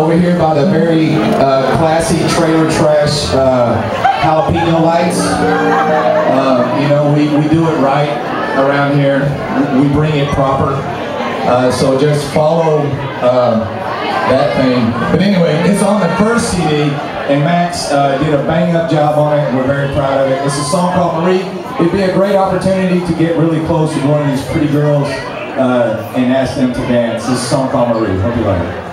over here by the very classy trailer trash jalapeno lights. You know, we do it right around here. We bring it proper. So just follow that thing. But anyway, it's on the first CD, and Max did a bang-up job on it. We're very proud of it. It's a song called Marie. It'd be a great opportunity to get really close to one of these pretty girls and ask them to dance. This is a song called Marie. Hope you like it.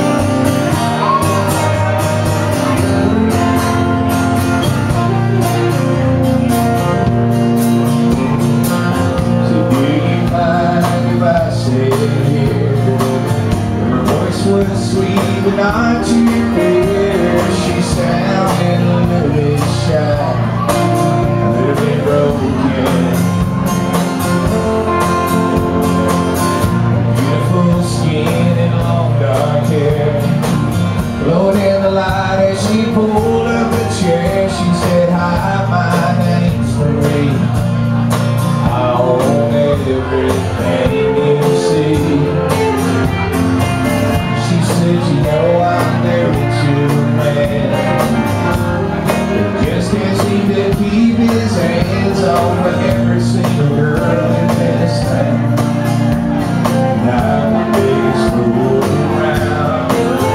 Was sweet but not too clear. She sounded a little bit shy, a little bit broken. Beautiful skin and long dark hair, glowed in the light as she pulled up a chair. She said, "Hi, my name's Marie. I own everything you see." You know I'm married to a man that just can't seem to keep his hands off of every single girl in this town. And I'm the biggest fool around.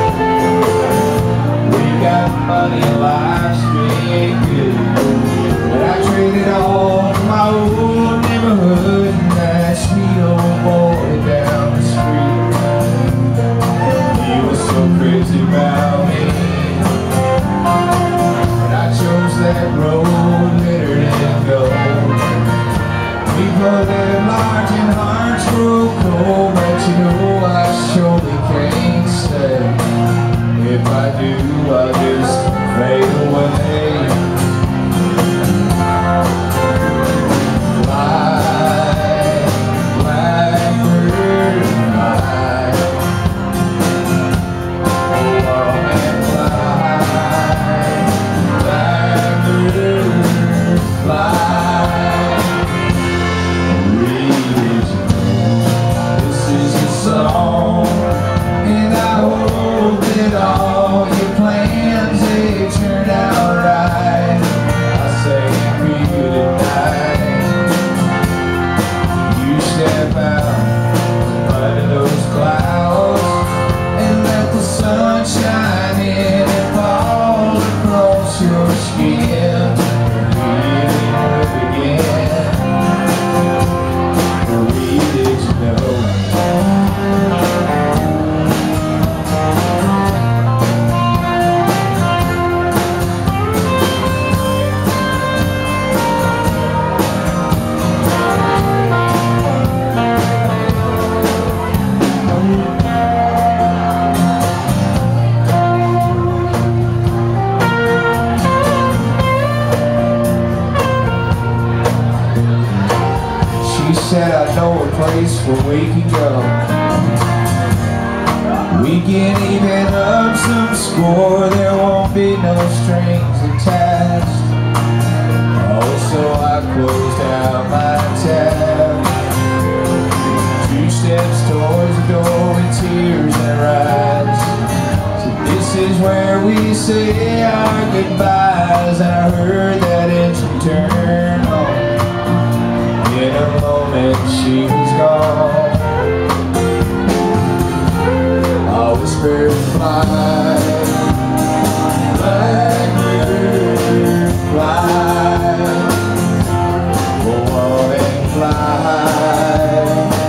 We got money and life's been good, but I traded all for my old neighborhood and that sweet old boy down the street. He was so crazy about me, but I chose that road, littered in gold. We both lived large and hearts grow cold, but you know I surely can't stay. If I do, I'll just fade away. Said I know a place where we can go. We can even up some score. There won't be no strings attached. Also I closed out my tab. 2 steps towards the door with tears in her eyes. So this is where we say our goodbyes. And I heard that engine turn on. In a moment she was gone. I whispered, fly, blackbird, fly, go on and fly,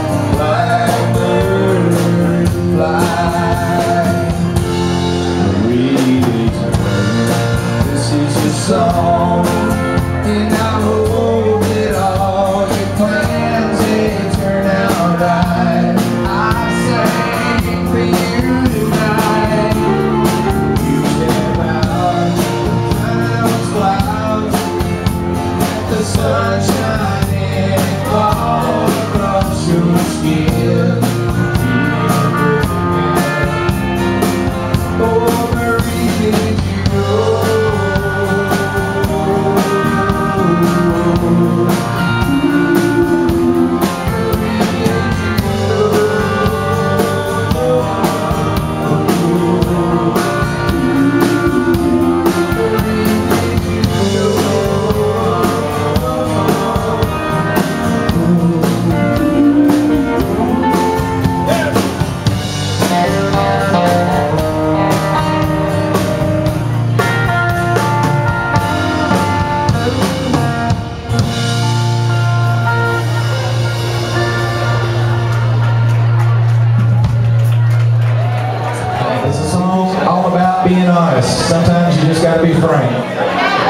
blackbird, fly. Marie, this is your song, and I hope it all plans they turn out right. I sang for you tonight. You step out It's a song all about being honest. Sometimes you just gotta be frank.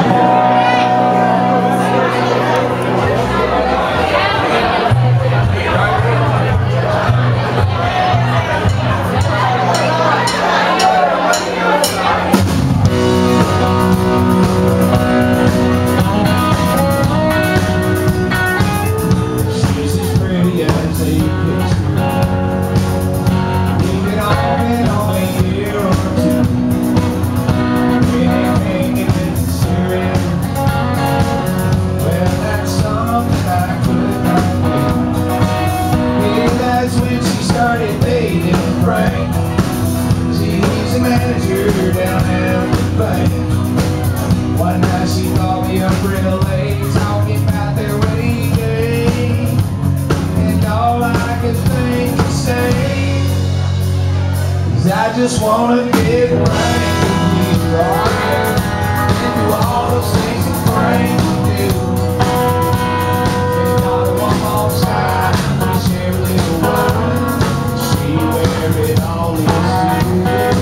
One night she called me up real late, talking about their wedding day, and all I could think to say is I just wanna get right with you, and do all those things that friends do. And not one more time, we share a little wine, she wear it all is too.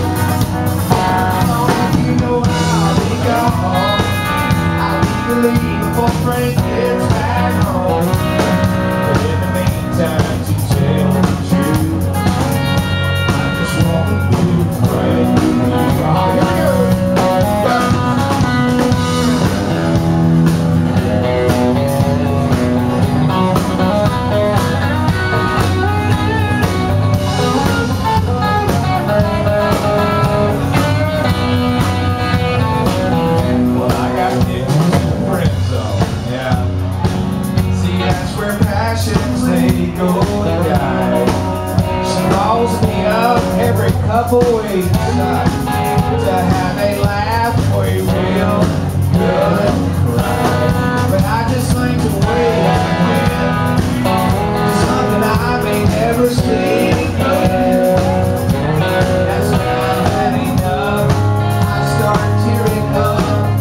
Before Frank gets back home, but in the meantime, to tell the truth, I just want to be friends with you. Well, I got pictures in the friend zone, yeah. See, that's where passions, they go to die. She calls me up every couple weeks to have a laugh or a real good cry. But I just like to wait and something I may never speak again. That's when I've had enough. I start tearing up.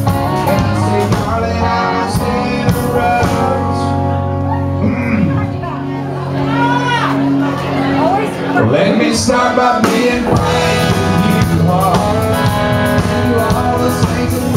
Let me start by being frank with you all. Do all the things that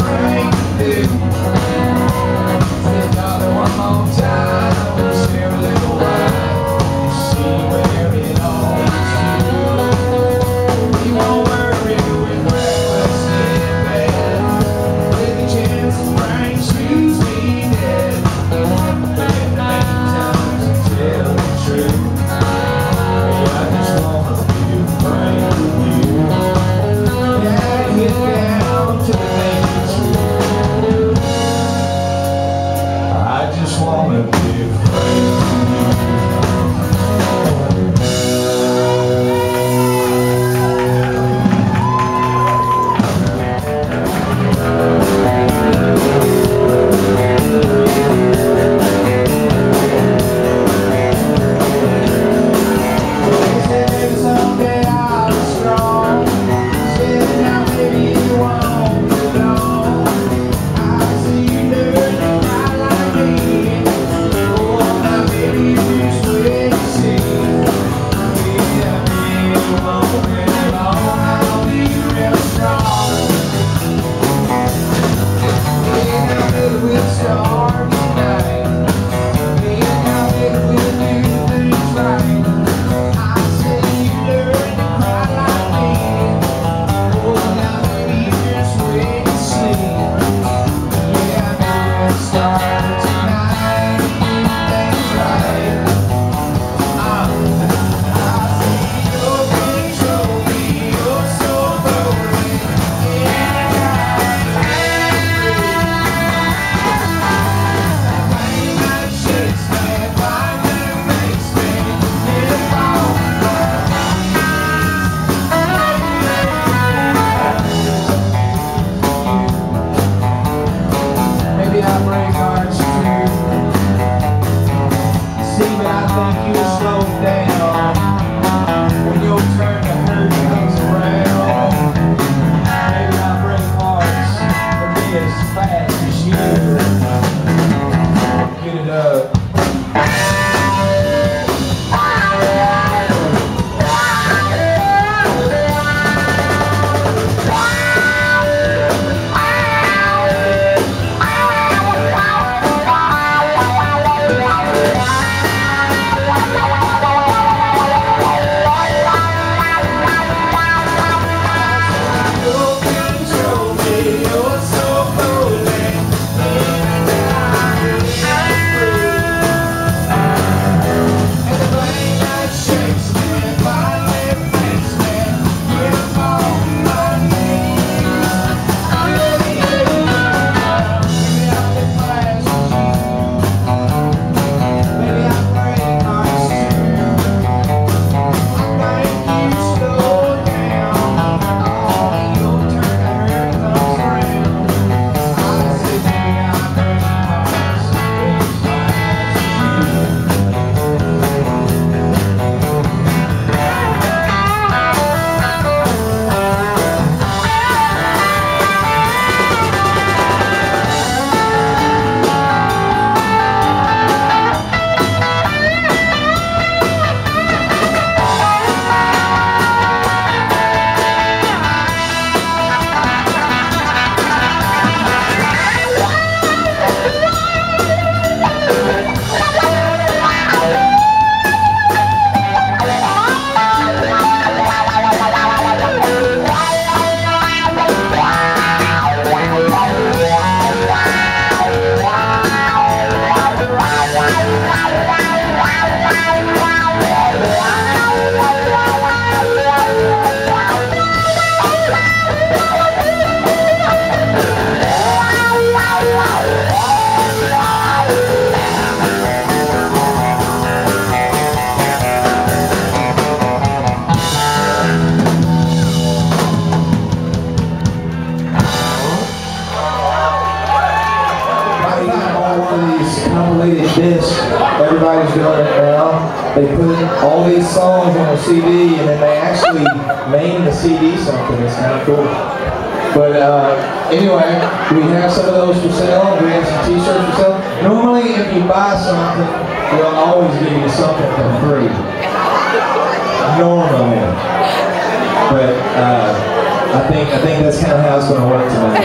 they put all these songs on a CD, and then they actually named the CD something. It's kind of cool. But anyway, we have some of those for sale. We have some t-shirts for sale. Normally, if you buy something, we'll always give you something for free. Normally. But I think that's kind of how it's going to work tonight.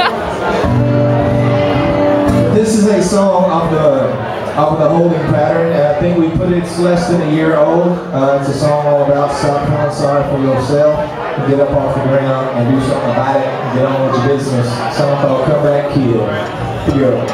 This is a song off the holding pattern. I think we put it's less than a year old. It's a song all about stop feeling sorry for yourself, and get up off the ground and do something about it, and get on with your business. A song called Come Back Kid. Here we go.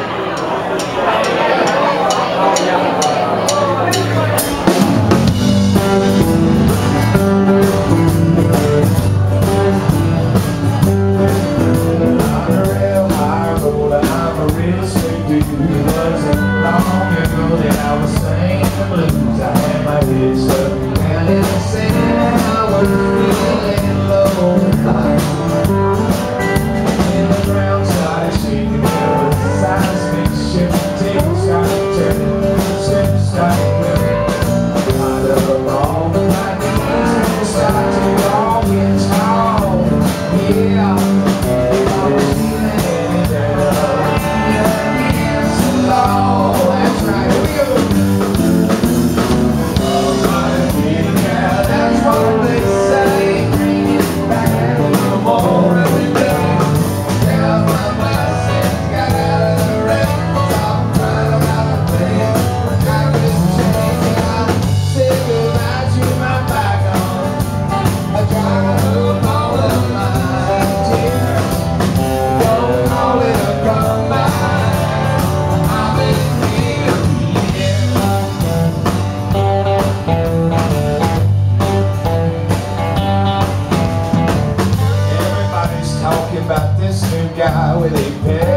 About this new guy with a pen.